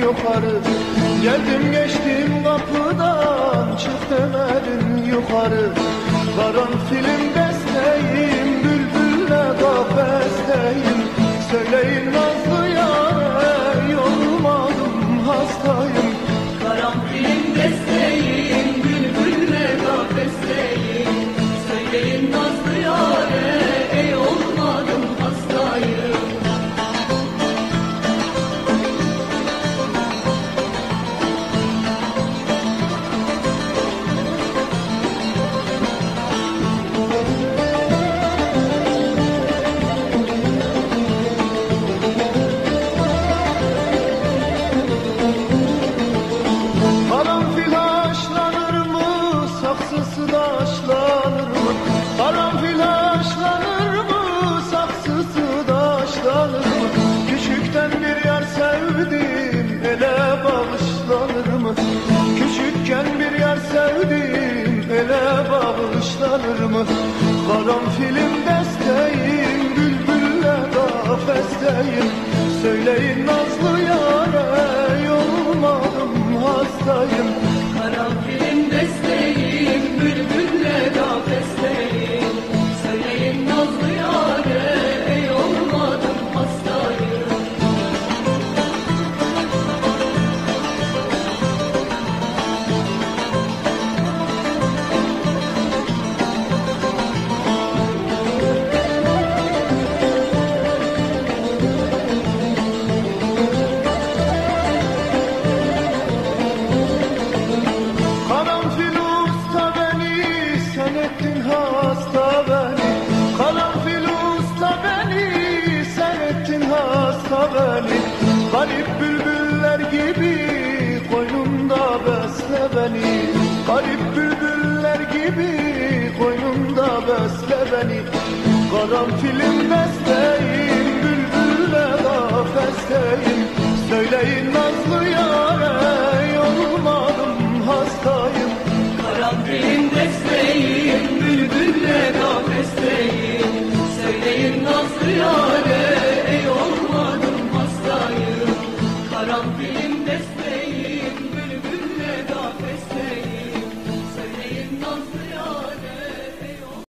yukarı. Geldim geçtim kapıdan, çık demedin yukarı. Karanfilim besteyim, bülbülle kafesteyim. Söyleyin nazlı yâre, yorulmadım hastayım. Karanfilim besteyim, bülbülle kafesteyim. Söyleyin nazlı yâre, ey olmadım hastayım. Karanfil haşlanır mı, saksısı taşlanır mı? Karanfil haşlanır mı, saksısı taşlanır mı? Küçükten bir yar sevdim, ele bağışlanır mı? Küçükken bir yar sevdim, ele bağışlanır mı? Karanfilim desteyim, bülbülle kafesteyim. Söyleyin nazlı yâre, yorulmadım hastayım. Karanfilim besteyim, bülbülle kafesteyim. Söyleyin nazlı yâre, ey olmadım hastayım. Karanfil usta beni, sen ettin hasta beni. Karanfil usta beni, sen ettin hasta beni. Garip bülbüller gibi koynumda besle beni. Garip bülbüller gibi koynumda besle beni. Karanfilim besteyim, bülbülle kafesteyim. Söyleyin